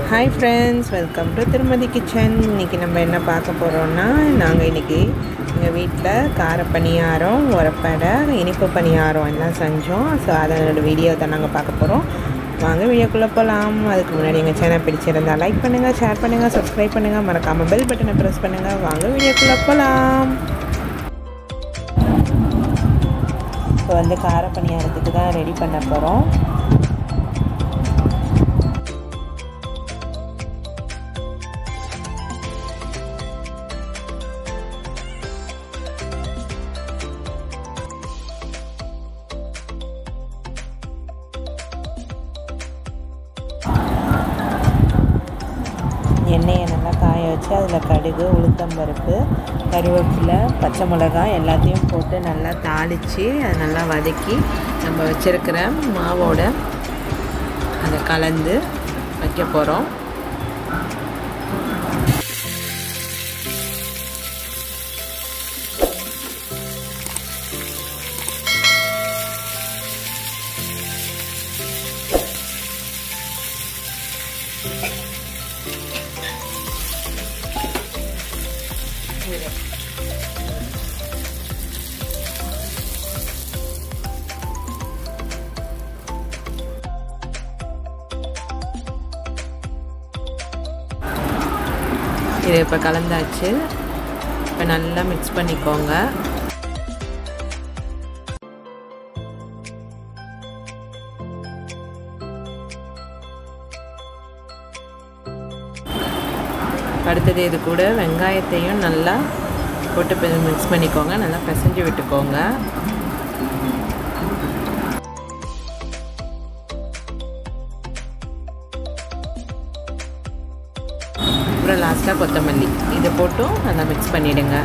Hi friends, welcome to Thirumathi kitchen. இன்றைக்கி நம்ம என்ன பார்க்க போகிறோன்னா, நாங்கள் இன்றைக்கி எங்கள் வீட்டில் கார பணியாரம், உரப்படை, இனிப்பு பணியாரம் எல்லாம் செஞ்சோம். ஸோ அதனோட வீடியோ தான் நாங்கள் பார்க்க போகிறோம். வாங்க வீடியோக்குள்ளே போகலாம். அதுக்கு முன்னாடி எங்கள் சேனல் பிடிச்சிருந்தால் லைக் பண்ணுங்கள், ஷேர் பண்ணுங்கள், சப்ஸ்கிரைப் பண்ணுங்கள், மறக்காமல் பெல் பட்டனை ப்ரெஸ் பண்ணுங்கள். வாங்க வீடியோக்குள்ளே போகலாம். இப்போ வந்து கார பணியாரத்துக்கு தான் ரெடி பண்ண போகிறோம். எண்ணெயை நல்லா காய வச்சு அதில் கடுகு, உளுத்தம்பருப்பு, கருவேப்பிலை, பச்சை மிளகாய் எல்லாத்தையும் போட்டு நல்லா தாளித்து அதை நல்லா வதக்கி நம்ம வச்சுருக்கிற மாவோட அதை கலந்து வைக்க போகிறோம். இதை இப்போ கலந்தாச்சு. இப்போ நல்லா மிக்ஸ் பண்ணிக்கோங்க. அடுத்தது இது கூட வெங்காயத்தையும் நல்லா போட்டு மிக்ஸ் பண்ணிக்கோங்க. நல்லா பிசைஞ்சு விட்டுக்கோங்க. அப்புறம் லாஸ்ட்டாக கொத்தமல்லி இதை போட்டும் நல்லா மிக்ஸ் பண்ணிவிடுங்க.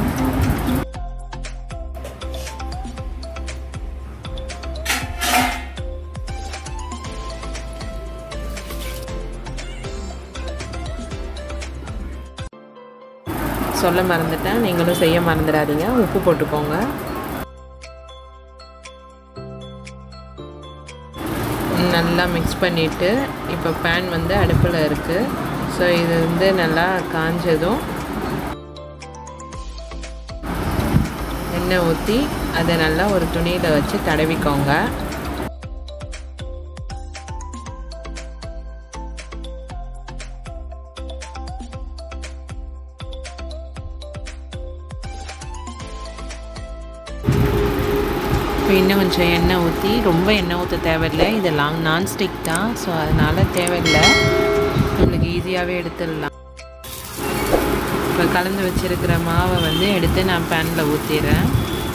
சொல்ல மறந்துட்டேன், நீங்களும் செய்ய மறந்துடாதீங்க. உப்பு போட்டுக்கோங்க. நல்லா மிக்ஸ் பண்ணிவிட்டு இப்போ பேன் வந்து அடுப்பில் இருக்குது. ஸோ இது வந்து நல்லா காஞ்சதும் எண்ணெய் ஊற்றி அதை நல்லா ஒரு துணியில் வச்சு தடவிக்கோங்க. இப்போ இன்னும் கொஞ்சம் எண்ணெய் ஊற்றி, ரொம்ப எண்ணெய் ஊற்ற தேவையில்லை. இது நான்ஸ்டிக் தான், ஸோ அதனால் தேவையில்லை. நம்மளுக்கு ஈஸியாகவே எடுத்துடலாம். இப்போ கலந்து வச்சுருக்கிற மாவை வந்து எடுத்து நான் பேனில் ஊற்றிடுறேன்.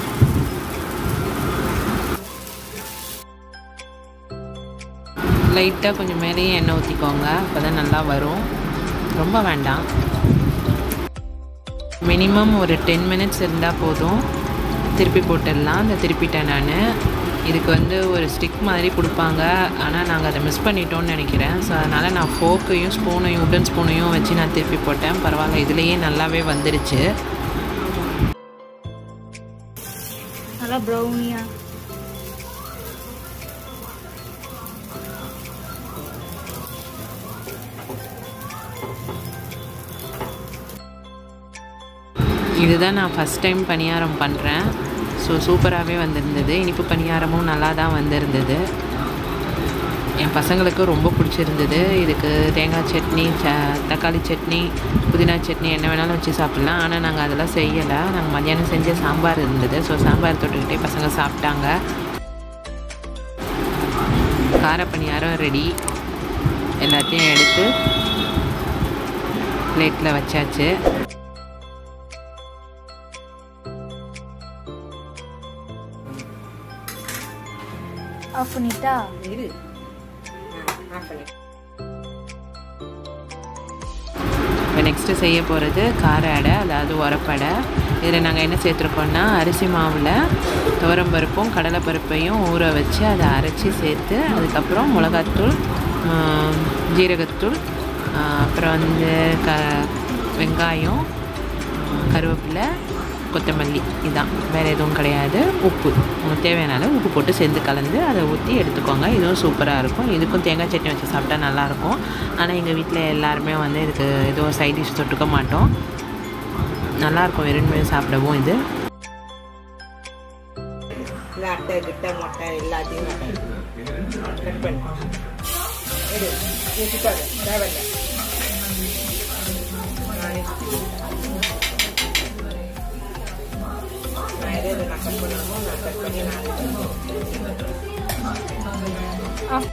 லைட்டாக கொஞ்சம் மேலேயே எண்ணெய் ஊற்றிக்கோங்க. அப்போ தான் நல்லா வரும், ரொம்ப வேண்டாம். மினிமம் ஒரு 10 மினிட்ஸ் இருந்தால் போதும். திருப்பி போட்டுடலாம். அந்த திருப்பிட்டேன் நான். இதுக்கு வந்து ஒரு ஸ்டிக் மாதிரி கொடுப்பாங்க, ஆனால் நாங்கள் அதை மிஸ் பண்ணிட்டோம்னு நினைக்கிறேன். ஸோ அதனால் நான் ஃபோக்கையும் ஸ்பூனையும், உட்டன் ஸ்பூனையும் வச்சு நான் திருப்பி போட்டேன். பரவாயில்ல, இதுலேயே நல்லாவே வந்துருச்சு. நல்லா ப்ரௌனியா இதுதான் நான் ஃபஸ்ட் டைம் பணியாரம் பண்ணுறேன். ஸோ சூப்பராகவே வந்திருந்தது. இனிப்பு பணியாரமும் நல்லா தான் வந்திருந்தது. என் பசங்களுக்கு ரொம்ப பிடிச்சிருந்தது. இதுக்கு தேங்காய் சட்னி, தக்காளி சட்னி, புதினா சட்னி என்ன வேணாலும் வச்சு சாப்பிட்லாம். ஆனால் நாங்கள் அதெல்லாம் செய்யலை. நாங்கள் மத்தியானம் செஞ்ச சாம்பார் இருந்தது. ஸோ சாம்பார் தொட்டுக்கிட்டே பசங்க சாப்பிட்டாங்க. கார பணியாரம் ரெடி. எல்லாத்தையும் எடுத்து பிளேட்டில் வச்சாச்சு. ஆஃப் பண்ணிட்டா இரு. இப்போ நெக்ஸ்ட்டு செய்ய போகிறது கார அடை, அதாவது உரப்படை. இதில் நாங்கள் என்ன சேர்த்துருக்கோன்னா, அரிசி மாவில் துவரம்பருப்பும் கடலைப்பருப்பையும் ஊற வச்சு அதை அரைச்சி சேர்த்து, அதுக்கப்புறம் மிளகாத்தூள், ஜீரகத்தூள், அப்புறம் வந்து வெங்காயம், கருவேப்பிலை, கொத்தமல்லி இதுதான், வேறு எதுவும் கிடையாது. உப்பு உங்களுக்கு தேவையான அளவு உப்பு போட்டு சேர்ந்து கலந்து அதை ஊற்றி எடுத்துக்கோங்க. இதுவும் சூப்பராக இருக்கும். இதுக்கும் தேங்காய் சட்னி வச்சு சாப்பிட்டா நல்லாயிருக்கும். ஆனால் எங்கள் வீட்டில் எல்லாருமே வந்து இதுக்கு எதுவும் சைட் டிஷ் தொட்டுக்க மாட்டோம். நல்லாயிருக்கும் வெறுமே சாப்பிடவும். இது அட்டை கிட்ட மொட்டை எல்லாத்தையும் கட் பண்ணி தேவையில்லை. நான் எதை நான் கட் பண்ணணுமோ நான் கட் பண்ணி நான்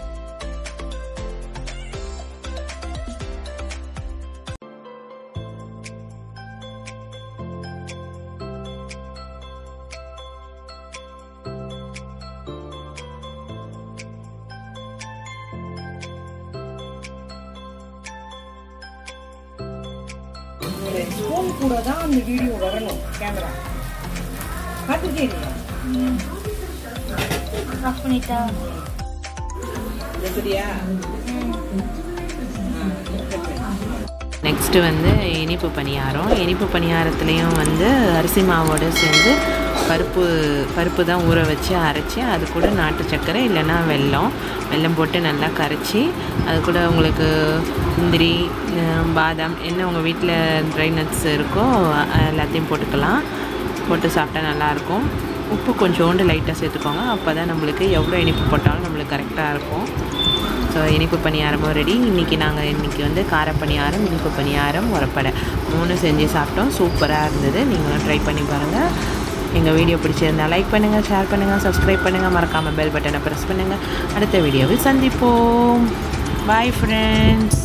ஸ்பூன் கூட தான் அந்த வீடியோ வரணும். கேமரா பார்த்துருக்கீங்களா? ஆஃப் பண்ணிட்டா எப்படியா? நெக்ஸ்ட்டு வந்து இனிப்பு பணியாரம். இனிப்பு பணியாரத்துலேயும் வந்து அரிசி மாவோடு சேர்ந்து பருப்பு தான் ஊற வச்சு அரைச்சி அது கூட நாட்டு சர்க்கரை இல்லைன்னா வெல்லம் போட்டு நல்லா கரைச்சி அது கூட உங்களுக்கு முந்திரி பாதாம் என்ன உங்கள் வீட்டில் ட்ரை நட்ஸ் இருக்கோ எல்லாத்தையும் போட்டுக்கலாம். போட்டு சாப்பிட்டா நல்லாயிருக்கும். உப்பு கொஞ்சோண்டு லைட்டாக சேர்த்துக்கோங்க. அப்போ தான் நம்மளுக்கு எவ்வளோ இனிப்பு போட்டாலும் நம்மளுக்கு கரெக்டாக இருக்கும். ஸோ இனிப்பு பணியாரமும் ரெடி. இன்றைக்கி வந்து கார பணியாரம், இனிப்பு பணியாரம், உரப்படை 3 செஞ்சு சாப்பிட்டோம். சூப்பராக இருந்தது. நீங்களும் ட்ரை பண்ணி பாருங்கள். எங்கள் வீடியோ பிடிச்சிருந்தால் லைக் பண்ணுங்கள், ஷேர் பண்ணுங்கள், சப்ஸ்கிரைப் பண்ணுங்கள். மறக்காமல் பெல் பட்டனை ப்ரெஸ் பண்ணுங்கள். அடுத்த வீடியோவில் சந்திப்போம். Bye friends.